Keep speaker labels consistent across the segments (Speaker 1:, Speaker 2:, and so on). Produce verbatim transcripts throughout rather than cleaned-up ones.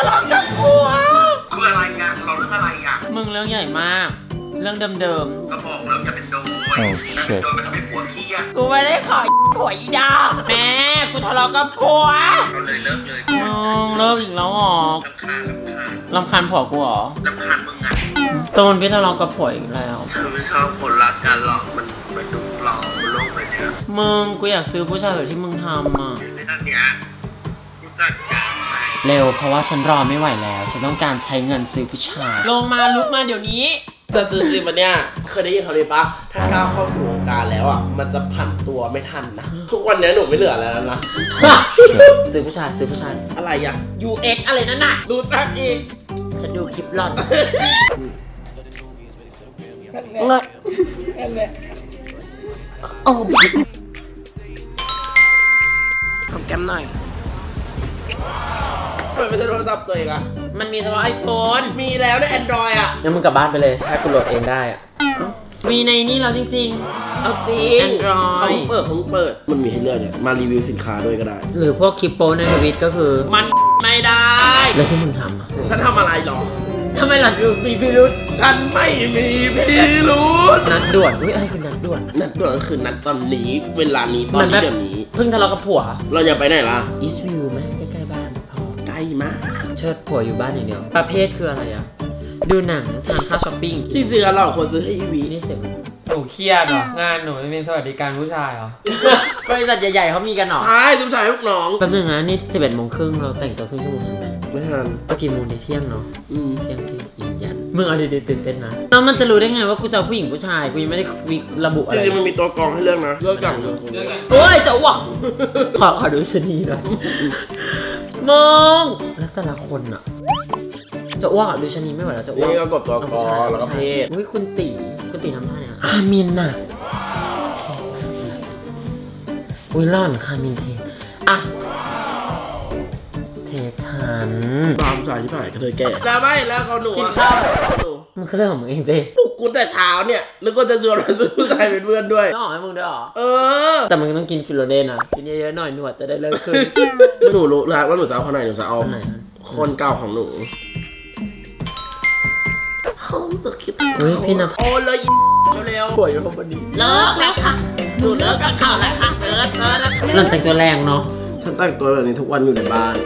Speaker 1: ะเลาะกับผัว
Speaker 2: เรื่องอะไรอ่ะทะเลาะเรื่องอะไรอ่ะ
Speaker 1: มึงเรื่องใหญ่มากเรื่องเดิม
Speaker 2: ๆก็บอกเรื่องจะเป็นโดยเป็นโดยมันทำให้ผัวเครียด
Speaker 1: กูไม่ได้ขอผัวอีดาแม่กูทะเลาะกับผัว
Speaker 2: ก็เลยเลิกเลย
Speaker 1: มึงเลิกอีกแล้วหรอ
Speaker 2: รำคาญรำคาญ
Speaker 1: รำคาญผัวกูหรอ
Speaker 2: รำคาญมึงอ่ะ
Speaker 1: ตอนพี่ทะเลาะกับผัวอีกแล้ว
Speaker 2: ฉันไม่ชอบคนรักกันหรอกมันมันดูปลอมบนโลกใบนี้
Speaker 1: มึงกูอยากซื้อผู้ชายแบบที่มึงทำอ่ะ
Speaker 2: ในนั้นเนี้ยกูจัดการ
Speaker 1: เร็วเพราะว่าฉันรอไม่ไหวแล้วฉันต้องการใช้เงินซื้อผู้ชายลงมาลุกมาเดี๋ยวนี้
Speaker 3: จะซื้อจริงมันเนี่ยเคยได้ยินเขาเลยปะถ้าก้าวเข้าสู่วงการแล้วอ่ะมันจะผันตัวไม่ทันนะทุกวันนี้หนูไม่เหลือแล้วนะ
Speaker 1: ซื้อผู้ชายซื้อผู้ชาย
Speaker 3: อะไรอ่ะ
Speaker 1: ยู เอ็กซ์ อะไรนั่นน่ะ
Speaker 3: ดูจักอีก
Speaker 1: ฉันดูคลิปหลอน
Speaker 3: เงยโอ้ทำแก้มหน่อยเปิดไปจะโทรศัพท์ตัวเองอะ
Speaker 1: มันมีเฉพาะไอโฟน
Speaker 3: มีแล้วใน Android อ่ะ
Speaker 1: งั้นมึงกลับบ้านไปเลยถ้ากูโหลดเองได้อ่ะมีในนี่เราจริง
Speaker 3: ๆเอาจริง
Speaker 1: Android
Speaker 3: เขาเปิดเขาเปิดมันมีให้เลือกเนี่ยมารีวิวสินค้าด้วยก็ได้
Speaker 1: หรือพวกคลิปโป้ในทวิตก็คือ
Speaker 3: มันไม่ได้
Speaker 1: แล้วที่มึงทำอ่ะ
Speaker 3: ฉันทำอะไรหรอ
Speaker 1: ทำไมหล่ะดูมีพิรุธ
Speaker 3: ฉันไม่มีพิรุธ
Speaker 1: นัดด่วนอุ้ยอะไรคือนัดด่วน
Speaker 3: นัดด่วนก็คือนัดตอนนี้เวลานี้ตอนนี้เดี๋ยวนี้
Speaker 1: เพิ่งทะเลาะกับผัว
Speaker 3: เราอย่าไปไหนล่ะ
Speaker 1: อีสต์วิวไหมใกล้ๆบ้านพอ
Speaker 3: ใกล้มาก
Speaker 1: เชิดผัวอยู่บ้านอย่างเดียวประเภทคืออะไรอ่ะดูหนังทานข้าวช้อปปิ้ง
Speaker 3: ที่จริงเราควรซื้อให้อีวี
Speaker 1: นี่เสร็จหนูเครียดเหรองานหนูไม่มีสวัสดิการผู้ชายเหรอบริษัทใหญ่ๆเขามีกันหรอ
Speaker 3: ใช่ทุกชายลูกน้อง
Speaker 1: แป๊บนึงนะนี่สิบเอ็ดโมงครึ่งเราแต่งตัวครึ่งชั่วโมงทันไหม
Speaker 3: ไม่ทัน
Speaker 1: ก็กี่โมงในเที่ยงเนาะอืมเที่ยงที่ยืนยันมึงเอาดีๆตื่นเต้นนะแล้วมันจะรู้ได้ไงว่ากูจะผู้หญิงผู้ชายกูยังไม่ได้ระบุอะไร
Speaker 3: จริงๆมันมีตัวกรองให้เลือกนะเลือกอย่างเลือก
Speaker 1: โอ้ยจะอ้วกขอขอดูชนีหน่อยมองแล้วแต่ละคนอะจะอ้วกอะดูชนีไม่ไหวแล้วจะอ้วก
Speaker 3: นี่ก็กดตัวกรองแล้วก็เพศ
Speaker 1: อุ้ยคุณตีคุณตีน้ำท่าเนี่ยคามินน่ะอุ้ยร่อนคามินเทอะเททัน
Speaker 3: ตามใจที่ผ่านก็เลยแก่จะไม่แล้วเขาหนู
Speaker 1: กินข้าวหนูมันคือเรื่องของมึงเองสิ
Speaker 3: ปลุกกูแต่เช้าเนี่ยนึกว่าจะชวนเราซื้อผู้ชายเป็นเพื่อนด้วย
Speaker 1: ต้องให้มึงด้วยหรอ
Speaker 3: เออ
Speaker 1: แต่มึงต้องกินฟิโลเดนนะกินเยอะๆหน่อยหนวดจะได้เลิกขึ้น
Speaker 3: หนูรู้แล้วว่าหนูจะเอาคนไหนหนูจะเอาคนเก่าของหนู
Speaker 1: เฮ้ยพี่นะ
Speaker 3: โอ้เลยเร็วๆป่วยอยู่คนนี้
Speaker 1: เลิกแล้วค่ะหนูเลิกกับเขาแล้วค่ะเลิกเลิกแล้วหลังแต่งตัวแรงเนาะ
Speaker 3: ฉันแต่งตัวแบบนี้ทุกวันอยู่ในบ้าน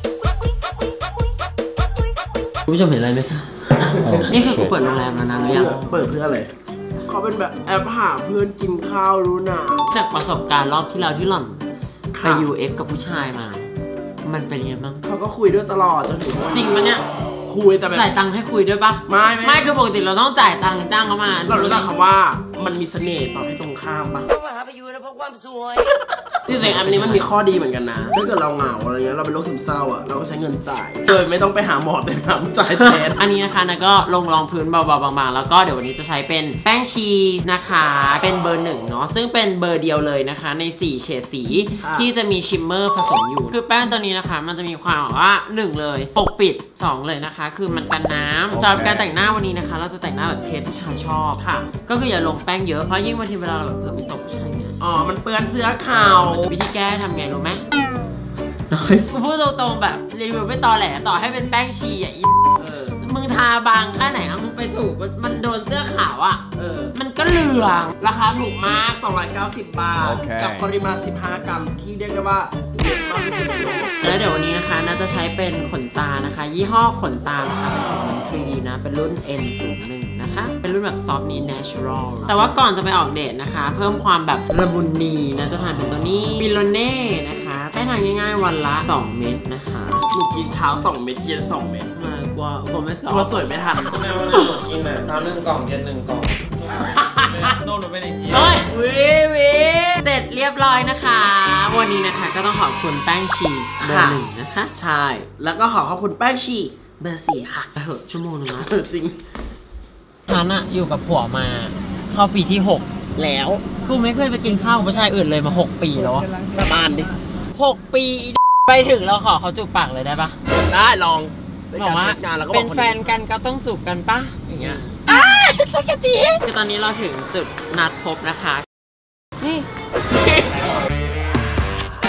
Speaker 1: คุณผู้ชมเห็นอะไรไหมคะนี่คือกูเปิดโรงแรมมานานหรือยัง
Speaker 3: เปิดเพื่ออะไรเขาเป็นแบบแอปหาเพื่อนกินข้าวรู้นะ
Speaker 1: จากประสบการณ์รอบที่แล้วที่หล่อนไป ยู เอ็กซ์ กับผู้ชายมามันเป็นยังไงบ้าง
Speaker 3: เขาก็คุยด้วยตลอดจนถึง
Speaker 1: จริงปะเนี่ย
Speaker 3: คุยแต่แบบ
Speaker 1: จ่ายตังค์ให้คุยด้วยปะ
Speaker 3: ไม่
Speaker 1: ไม่คือปกติเราต้องจ่ายตังค์จ้างเขามา
Speaker 3: เรารู้จักคำว่ามันมีเสน่ห์ต่อให้ตรงข้ามปะ
Speaker 2: มาหาไปอยู่นะเพราะความสวย
Speaker 3: ที่จริงอันนี้มันมีข้อดีเหมือนกันนะถ้าเกิดเราเหงาอะไรเงี้ยเราเป็นโรคซึมเศร้าอ่ะเราก็ใช้เงินจ่ายโดยไม่ต้องไปหาหมอแต่หาจ่ายแทน
Speaker 1: อันนี้นะคะนะก็ลงรองพื้นเบาๆบางๆแล้วก็เดี๋ยววันนี้จะใช้เป็นแป้งชีสนะคะเป็นเบอร์หนึ่งเนาะซึ่งเป็นเบอร์เดียวเลยนะคะในสี่เฉดสีที่จะมีชิมเมอร์ผสมอยู่คือแป้งตัวนี้นะคะมันจะมีความว่าหนึ่งเลยปกปิดสองเลยนะคะคือมันกันน้ำสำหรับการแต่งหน้าวันนี้นะคะเราจะแต่งหน้าแบบเทสผู้ชายชอบค่ะก็คืออย่าลงแป้งเยอะเพราะยิ่งบางทีเวลาเราแบบเผื่อไปส่งผู้ชายเนี่ย
Speaker 3: อ๋อมันเปื้อนเสื้อขาว
Speaker 1: วิธีแก้ทำไงรู้ไหมกูพูดตรงๆแบบรีวิวไม่ตอแหลต่อให้เป็นแป้งชีอ่ะอีมึงทาบางแค่ไหนนะมึงไปถูกมันโดนเสื้อขาวอ่ะเออมันก็เหลือง
Speaker 3: ราคาถูกมากสองร้อยเก้าสิบบาท okay. กับปริมาณสิบห้ากรัมที่เรียกได้ว่าเยอะมากที่สุด
Speaker 1: แล้วเดี๋ยววันนี้นะคะน่าจะใช้เป็นขนตานะคะยี่ห้อขนตานะคะเป็นของ ทรี ดี นะเป็นรุ่น เอ็น ศูนย์ หนึ่ง นะคะเป็นรุ่นแบบซอฟต์นี natural แต่ว่าก่อนจะไปออกเดทนะคะเพิ่มความแบบระบุนีนะจะทานเป็นตัวนี้บิโลเน่นะคะให้ทานง่ายๆวันละสองเม็ดนะคะ
Speaker 3: หนูกินเช้าสองเม็ดเย็นสองเม็ด
Speaker 1: มากว่าผมไม่สอบ
Speaker 3: ว่าสวยไม่ทัน
Speaker 2: แม่วันนี้หนูกินแบบเช้าหนึ่งกล่องเย็นหนึ่งกล่องโน่นหนูไม่ได้กิน
Speaker 1: โอ้ยวิวิเสร็จเรียบร้อยนะคะวันนี้นะคะก็ต้องขอบคุณแป้งชีสเบอร์หนึ่งนะคะ
Speaker 3: ใช่แล้วก็ขอขอบคุณแป้งชีสเบอร์สี่ค่ะ
Speaker 1: เหอะชั่วโมงนึงนะ
Speaker 3: จริง
Speaker 1: ฉันอะอยู่กับผัวมาเข้าปีที่หกแล้วกูไม่เคยไปกินข้าวกับผู้ชายอื่นเลยมาหกปีแล้ว
Speaker 3: กลับบ้านดิ
Speaker 1: หกปีไปถึงเราขอเขาจูบปากเลยได้ปะ
Speaker 3: ได้ลอง
Speaker 1: บอกว่าเป็นแฟนกันก็ต้องจูบกันปะอย่างเงี้ยอ้าสักทีคือตอนนี้เราถึงจุดนัดพบนะคะนี่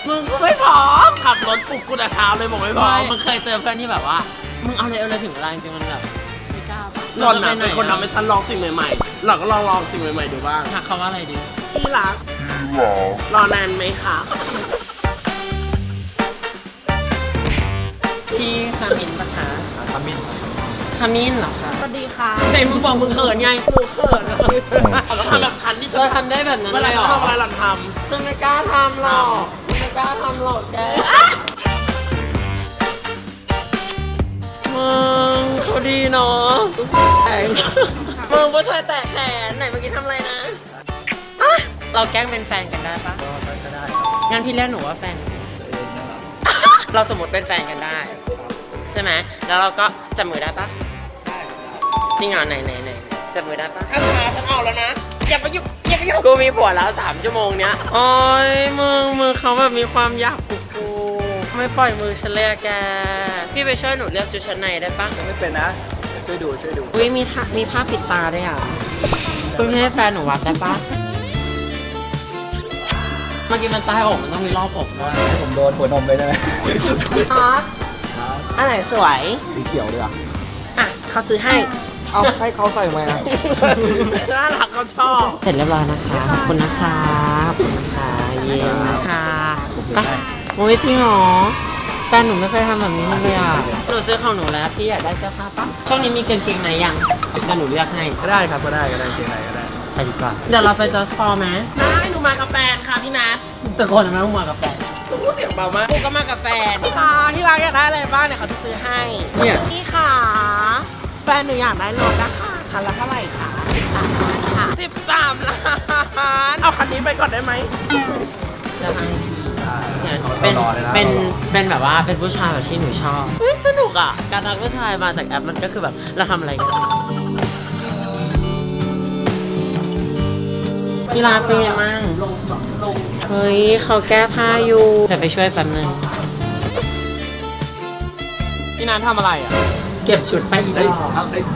Speaker 1: มึงไม่พร้อม
Speaker 3: ขับรถปลุกกูแต่เช้าเลยบอกไม่พร้อ
Speaker 1: ไม่
Speaker 3: ม
Speaker 1: มึงเคยเจอเพื่อนที่แบบว่ามึงเอาเลยเอาเลยถึงเวลาจริงๆมันแบบไม่กล้าปะ
Speaker 3: หล่อนนะเป็นคนทำให้ฉันลองสิ่งใหม่ๆหล่อนก็ลองลองสิ่งใหม่ๆดูบ้าง
Speaker 1: ทักเขาว่าอะไรดี
Speaker 3: ที่รักรอนานไหมคะ
Speaker 1: พี่คามินปะคะ
Speaker 2: คามิน
Speaker 1: คามินเหรอคะ
Speaker 3: สวัสดีค่ะ
Speaker 1: ไหนมึงบอกมึงเขินไง
Speaker 3: กูเขินแล้วทำแบบฉันที่ฉั
Speaker 1: เรา
Speaker 3: น
Speaker 1: ทำได้แบบนั้น
Speaker 3: เว
Speaker 1: เล
Speaker 3: ลาย
Speaker 1: เหร
Speaker 3: เขา
Speaker 1: อ
Speaker 3: ทำอะไรหล่อนท
Speaker 1: ฉันไม่กล้าทำหรอกฉันไม่กล้าทำหรอกแกมึงเขาดีเนาะแขนมึงผู้ชายแตะแขนไหนเมื่อกี้ทำอะไรนะอ่ะเราแกล้งเป็นแฟนกันได้ปะ
Speaker 2: ก็ได้
Speaker 1: งั้นพี่เรียกหนูว่าแฟน เราสมมติเป็นแฟนกันได้ ใช่ไหมแล้วเราก็จับมือได้ปะจริงเหรอไหนไหนไหนจับมือได้ปะ
Speaker 3: ำถ้าชนะฉันเอาแล้วนะอย่าไปยุ่งอย่าไปยุ่ง
Speaker 1: กูมีผัวแล้วสามชั่วโมงเนี้ยโอ้ยมึงมือเขาแบบมีความอยากกูกูไม่ปล่อยมือฉันเลยอะแกพี่ไปช่วยหนูเลือกชุดชั้นในได้ปะ
Speaker 2: ไม่เป็นนะช่วยดูช่วยดู
Speaker 1: อุ้ยมีท่ามีผ้าปิดตาด้วยอ่ะคุณพี่ให้แฟนหนูวัดได้ปะเมื่อกี้มันใต้อกมันต้องมีรอบอกด้วย
Speaker 2: ให้ผมโดนหัวนมไปได้ไหม
Speaker 3: ครับอันไหนสวย
Speaker 2: สีเขียวด้วยอ่ะ
Speaker 3: อ่ะเขาซื้อให้
Speaker 2: เอาให้เขาใส่ไหมอ่ะ
Speaker 3: น่ารักเขาชอบ
Speaker 1: เสร็จเรียบร้อยนะคะขอบคุณนะคะขอบคุณนะคะเย็นนะคะไปโอ้ยจริงเหรอแฟนหนูไม่เคยทำแบบนี้เลยอ่ะหนูซื้อของหนูแล้วพี่อยากได้เสื้อผ้าปะช่วงนี้มีกางเกงไหนยังเดี๋ยวหนูเลือกให้
Speaker 2: ก็ได้ครับก็ได้ก็ได้เกงไหนก็ได้
Speaker 1: ไปดีกว่าเดี๋ยวเราไปจอสฟอร์ไหม
Speaker 3: ได้หนูมากับแฟนค่ะพี่นัท
Speaker 1: แต่คนทำไมต้องมากับแฟน
Speaker 3: กูพูดเสียงเบามาก
Speaker 1: กูก็มากับแฟน
Speaker 3: ค่ะที่รักอยากได้อะไรบ้างเนี่ยเขาจะซื้อให้
Speaker 2: เนี่ย
Speaker 3: นี่ค่ะแฟนหนูอยากได้รถนะคะคันละเท่าไหร่คะสิบสามล้านค่ะสิบสามล้านเอาคันนี้ไปก่อนได้ไหม
Speaker 1: จะให้เนี่ย
Speaker 2: เขา
Speaker 1: เป็น
Speaker 2: รอเลยนะ
Speaker 1: เป็นเป็นแบบว่าเป็นผู้ชายแบบที่หนูชอบเฮ้ยสนุกอ่ะการทักผู้ชายมาจากแอปมันก็คือแบบเราทำอะไรกันพี่ลาเป็นไงมั่ง
Speaker 3: ลงสองลง
Speaker 1: เฮ้ยเขาแก้ผ้าอยู่จะไปช่วยแป๊บนึง
Speaker 3: พี่นัททำอะไรอ่ะ
Speaker 1: เก็บชุดไปอีก
Speaker 2: เฮ้ย
Speaker 1: รอบ
Speaker 2: เอาเฮ้ย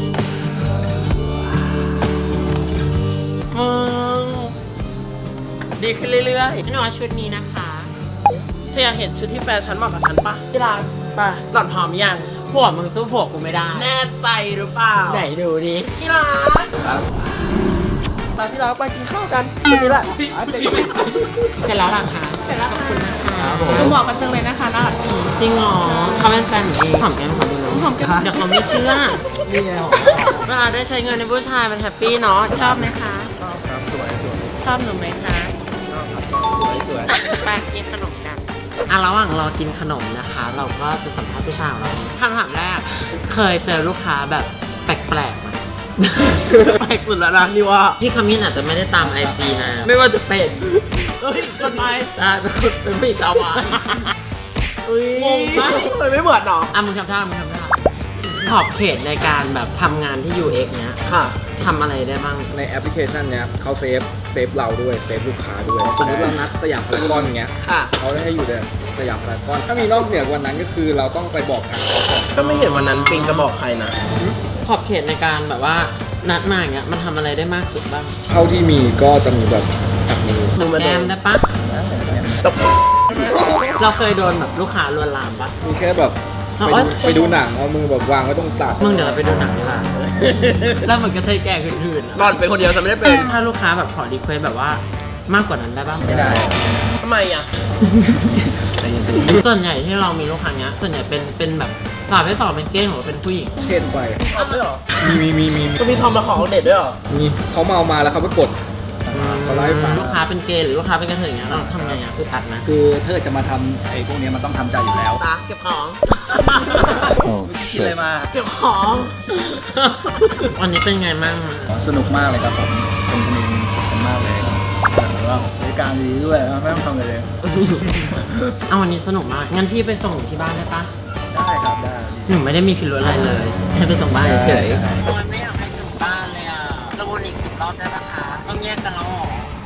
Speaker 1: มึงดีขึ้นเรื่อยๆหนูว่าชุดนี้นะคะ
Speaker 3: เธออยากเห็นชุดที่แฟนฉันเหมาะกับฉันปะที่รักปะหล่อนพร้อมยัง
Speaker 1: ผัวมึงสู้ผัวกูไม่ได้
Speaker 3: แน่ใจหรือเปล่า
Speaker 1: ไหนดูดิ
Speaker 3: ที่รักไปที่รักไปกินข้าวกันชุดนี้แหละ
Speaker 1: เสร็จแล้วล่ะคะเสร็จแล้วขอบคุณนะคะ
Speaker 2: ครับผม
Speaker 3: เหมาะกันจังเลยนะคะน่ารักดี
Speaker 1: จริงเหรอเขาเป็นแฟนหนูเองหอมแก้มขอดูหน่อยหอมแก้มเดี๋ยวเขาไม่เชื่อ
Speaker 2: นี่ไง
Speaker 1: เวลาได้ใช้เงินในผู้ชายมันแฮปปี้เนาะชอบไหมคะ
Speaker 2: ชอบครับสวยสวย
Speaker 1: ชอบหนูไหมคะ
Speaker 2: ชอบครับสวยสวย
Speaker 1: ไปกินขนมกันอ่ะระหว่างรอกินขนมนะคะ เราก็จะสัมภาษณ์ผู้ชายของเราคำถามแรกเคยเจอลูกค้าแบบแปลกๆไหม
Speaker 3: แปลกสุดแล้วนะนี่ว่า
Speaker 1: พี่คามินอาจจะไม่ได้ตามไอจีนะ ไม่ว่าจะเป็น
Speaker 3: เฮ้ยคนไทย
Speaker 1: อ่ะเป็นคนเป็นผู้หญิงชาวบ้าน
Speaker 3: อุ้ย
Speaker 1: งงปะ
Speaker 3: เลยไม่เหมือนหรอ
Speaker 1: อ่ะมึงทำท่ามึงทำท่าขอบเขตในการแบบทำงานที่ ยู เอ็กซ์ เนี้ย
Speaker 3: ค่ะ
Speaker 1: ทำอะไรได้บ้าง
Speaker 4: ในแอปพลิเคชันเนี้ยเขาเซฟเซฟเราด้วยเซฟลูกค้าด้วยสมมติเรานัดสยามพารากอนอย่างเงี้ย
Speaker 3: ค่ะ
Speaker 4: เขาได้ให้อยู่ในสยามพารากอนถ้ามีนอกเหนือกว่านั้นก็คือเราต้องไปบอกทางเขาก่อน
Speaker 3: ก็ไม่เห็นวันนั้นปิงจะบอกใครนะ
Speaker 1: ขอบเขตในการแบบว่านัดมาอย่างเงี้ยมันทำอะไรได้มากสุดบ้าง
Speaker 4: เท่าที่มีก็จะมีแบบจับมือ
Speaker 3: หนูมา
Speaker 1: แก
Speaker 3: โด
Speaker 1: ม
Speaker 3: น
Speaker 1: ได้ปะ
Speaker 3: ตบ
Speaker 1: เราเคยโดนแบบลูกค้าลวนลามปะ
Speaker 4: มีแค่แบบไป
Speaker 1: อ๋อ
Speaker 4: ดูไปดูหนังเอามือแบบวางไว้ตรงตัก
Speaker 1: มึงเดี๋ยวเราไปดูหนังดีกว่าแล้วเหมือนกระเทยแก่อื่นๆ
Speaker 3: หล่อนเป็นคนเดียวฉันไม่ได้เป็น
Speaker 1: ถ้าลูกค้าแบบขอรีเควสแบบว่ามากกว่านั้นได้บ้าง
Speaker 4: ไม่ได้
Speaker 3: ทำไมอ่ะ
Speaker 4: ใจเย็น
Speaker 1: ส่วนใหญ่ที่เรามีลูกค้าเนี้ยส่วนใหญ่เป็นเป็นแบบสาวไม่สอบเป็นเก้งหรือเป็นผู้หญิง
Speaker 4: ๆเทศไป
Speaker 3: ทำด้วยเหรอ
Speaker 4: มีมีมีมีมี
Speaker 3: ก็มีทอมมาขอเด็ดด้วยเหรอ
Speaker 4: มีเขาเมามาแล้วเขาไปกดเขาไล่าให้ฟัง
Speaker 1: ลูกค้าเป็นเกย์หรือลูกค้าเป็นกระเทยอย่างเงี้ยเราทำไงอ่ะคือตัดนะ
Speaker 2: คือถ้าเกิดจะมาทำไอ้พวกนี้มันต้องทำใจอยู่แล้ว
Speaker 3: ตาเก็บของ
Speaker 2: คิดอะไรมา
Speaker 3: เก็บของ
Speaker 1: วันนี้เป็นไงมั่ง
Speaker 2: สนุกมากเลยครับผมเป็นคนเองเป็นมากเลยแล้วก็บริการดีด้วยไม่ต้องทำอะไรเลย
Speaker 1: เอาวันนี้สนุกมากงั้นพี่ไปส่งหนูที่บ้านได้ปะ
Speaker 2: ได้ครับได้
Speaker 1: หนูไม่ได้มีพิรุธอะไรเลยให้ไปส่งบ้านเฉย
Speaker 2: ได้
Speaker 1: ๆวันไม่อยากให้ถึงบ้านเลยอ่ะเราวนอีกสิบรอบได้ปะคะต้องแยกกันแล้วหรอ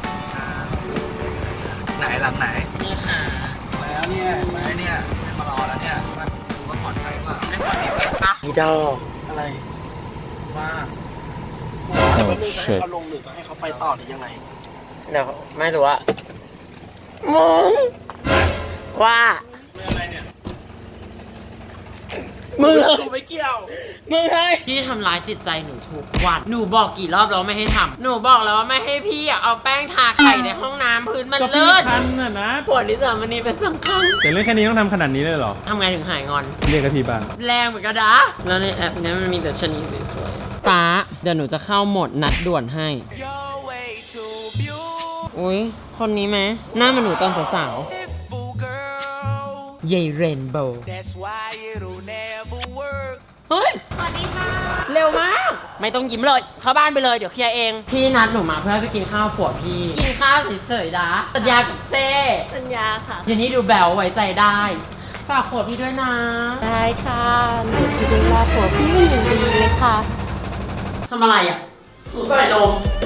Speaker 2: ไหนหลังไหน
Speaker 1: นี่ค่ะ
Speaker 2: แล้วเนี่ยมาเนี่ยมารอแล้วเนี่ยมาดูว่าปลอดภัยเปล่า
Speaker 1: ไม่ควรมีเก็บปะ
Speaker 3: อีดอก
Speaker 2: อะไรว่า
Speaker 3: จะไม่รู้จะให้เขาลงหรือจะให้เขาไปต่อหรือยังไง
Speaker 1: เดี๋ยวไม่รู้อะมึง
Speaker 2: ไหน
Speaker 3: ว่า
Speaker 1: มึงเลย
Speaker 3: หนูไม่เกี่ยว
Speaker 1: มึงเลยพี่ทำร้ายจิตใจหนูทุกวันหนูบอกกี่รอบแล้วไม่ให้ทำหนูบอกแล้วว่าไม่ให้พี่อะเอาแป้งทาไข่ในห้องน้ำพื้นมัน
Speaker 5: ก็พี่
Speaker 1: เลิศ
Speaker 5: คันน่ะนะ
Speaker 1: ปวดลิซ่ามันนี่เป็นสำคัญ
Speaker 5: แต่เรื่องแค่นี้ต้องทำขนาดนี้เลยเหรอ
Speaker 1: ทำไงถึงหายงอน
Speaker 5: เรียกกะทีบ้าง
Speaker 1: แรงเหมือนกันนะแล้วในแอปเนี้ยมันมีแต่ชะนีสวยๆป้าเดี๋ยวหนูจะเข้าโหมดนัดด่วนให้อุ้ยคนนี้ไหมหน้ามันหนูตอนสาวๆเยเรนโบว์เฮ้ย
Speaker 6: สวัสดีค่ะ
Speaker 1: เร็วมาก ไม่ต้องยิ้มเลย เข้าบ้านไปเลยเดี๋ยวเคลียร์เอง พี่นัดหนูมาเพื่อไปกินข้าวผัวพี่ กินข้าวเฉยๆนะสัญญากับเจ
Speaker 6: สัญญาค่ะ
Speaker 1: ทีนี้ดูแบวไว้ใจได้ ฝากผัวพี่ด้วยนะ
Speaker 6: ได้ค่ะหนูจะดูแลผัวพี่อย่างดีเลยค่ะ
Speaker 1: ทำอะไรอ่ะหนูใส่ลม